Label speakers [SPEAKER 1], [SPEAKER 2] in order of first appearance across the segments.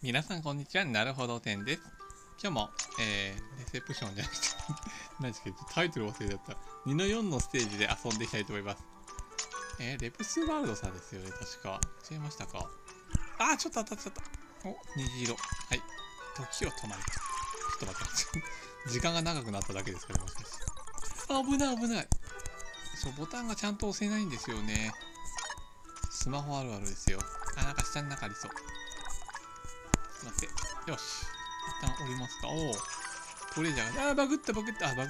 [SPEAKER 1] 皆さんこんにちは、なるほど店です。今日も、レセプションじゃなくて何ですけど、タイトル忘れちゃった。2の4のステージで遊んでいきたいと思います。レプスワールドさんですよね、確か。違いましたか？ちょっと当たっちゃった。お、虹色。はい。時を止まる。ちょっと待って。時間が長くなっただけですけど、もしかして。危ない危ない。そう、ボタンがちゃんと押せないんですよね。スマホあるあるですよ。なんか下に中ありそう。待って。よし。一旦降りますか。おお。トレジャーが、バグった。バグってなかった。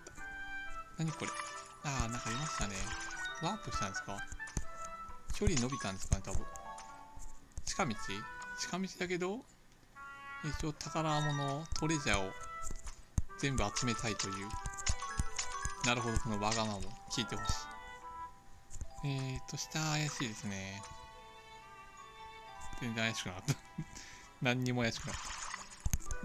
[SPEAKER 1] 何これ。なんかありましたね。ワープしたんですか？距離伸びたんですかね、多分。近道だけど、一応宝物、トレジャーを全部集めたいという。なるほど、このわがままも聞いてほしい。下怪しいですね。全然怪しくなかった。何にも怪しくなかった。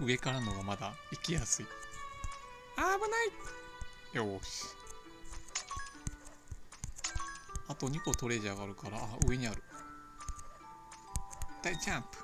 [SPEAKER 1] 上からのがまだ行きやすい。危ないよーし。あと2個トレジャーがあるから、上にある。大ジャンプ。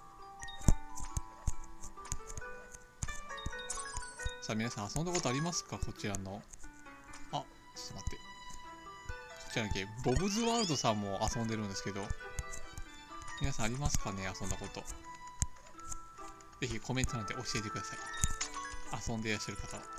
[SPEAKER 1] さあ皆さん遊んだことありますか？こちらの。ちょっと待って。こちらのゲーム。ボブズワールドさんも遊んでるんですけど、皆さんありますかね？遊んだこと。ぜひコメント欄で教えてください。遊んでいらっしゃる方は。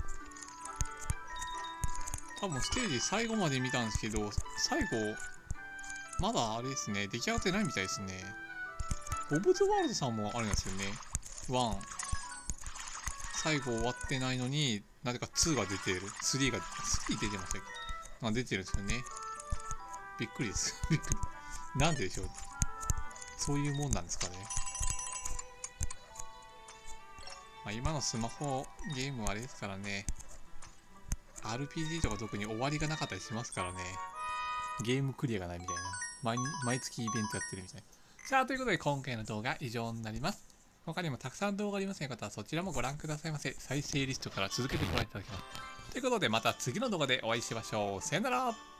[SPEAKER 1] 多分ステージ最後まで見たんですけど、最後、まだあれですね、出来上がってないみたいですね。ボブズワールドさんもあるんですよね。1。最後終わってないのになぜか2が出てる。3出てましたっけ？出てるんですよね。びっくりです。びっくり。なんででしょう。そういうもんなんですかね。今のスマホゲームはあれですからね。RPG とか特に終わりがなかったりしますからね。ゲームクリアがないみたいな。毎月イベントやってるみたいな。さあ、ということで今回の動画以上になります。他にもたくさん動画ありますので、方はそちらもご覧くださいませ。再生リストから続けてご覧いただきます。ということでまた次の動画でお会いしましょう。さよなら。